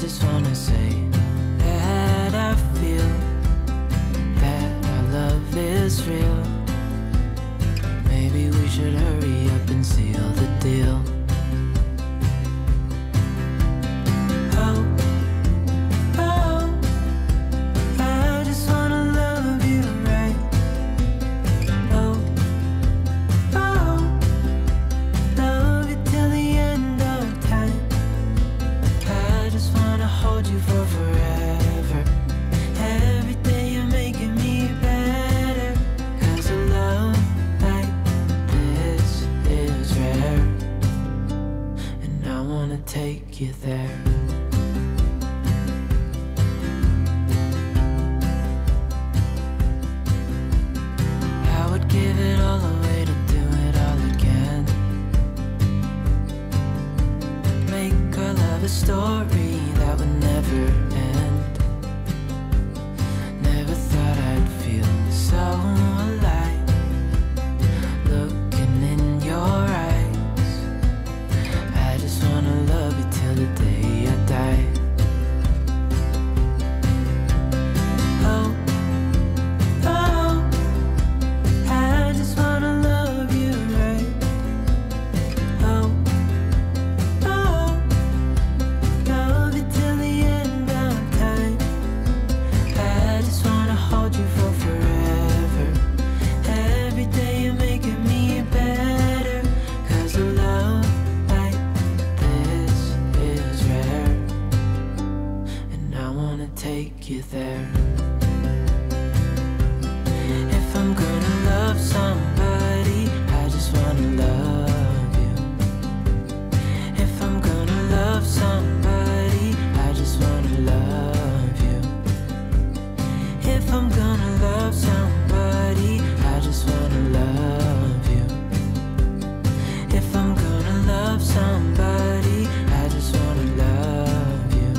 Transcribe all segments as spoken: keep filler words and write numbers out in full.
just wanna say that I feel that our love is real. Maybe we should hurry up and seal the deal. Oh, oh, I just wanna love you right. Oh, oh, love you till the end of time. I just wanna hold you for forever. Every day you're making me better. 'Cause a love like this is rare, and I wanna take you there. I would give it all away to do it all again. Make our love a story that would never end. Never thought I'd feel so alive, looking in your eyes. I just wanna love you till the day I die. Oh, oh, I just wanna love you right. Oh, oh, love you till the end of time. I just wanna hold you for forever. Every day you're making me better. 'Cause a love like this is rare, and I wanna take you there. If I'm gonna love somebody, I just wanna love you. If I'm gonna love somebody, I just wanna love you. If I'm gonna love somebody, I just wanna love you. If I'm gonna love somebody, I just wanna love you.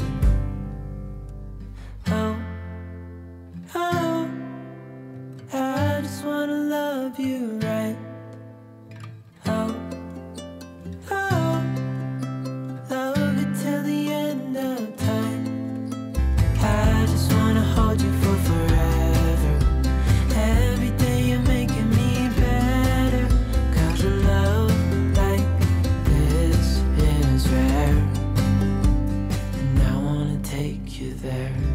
Oh, oh, I just wanna love you right. Oh, oh, love you till the end of time. I just wanna hold you for forever. Every day you're making me better. 'Cause a love like this is rare, and I wanna take you there.